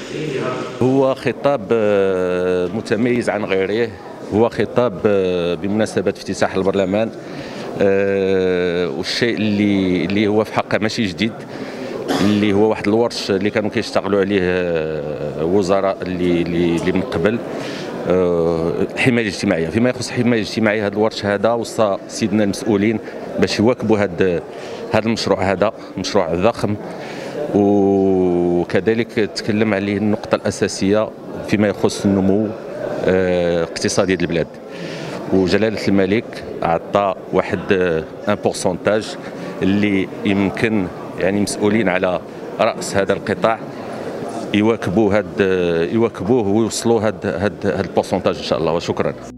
هو خطاب متميز عن غيره. هو خطاب بمناسبة افتتاح البرلمان، والشيء اللي هو في حقه ماشي جديد، اللي هو واحد الورش اللي كانوا كيشتغلوا عليه وزراء اللي من قبل. الحمايه الاجتماعيه، فيما يخص الحمايه الاجتماعيه، هذا الورش هذا وصى سيدنا المسؤولين باش يواكبوا هذا المشروع، هذا مشروع ضخم، وكذلك تكلم عليه النقطه الاساسيه فيما يخص النمو الاقتصادي ديال البلاد. وجلاله الملك عطى واحد ان بورسونتاج اللي يمكن يعني مسؤولين على راس هذا القطاع يواكبوه ويوصلوا هذا البورسونتاج ان شاء الله. وشكرا.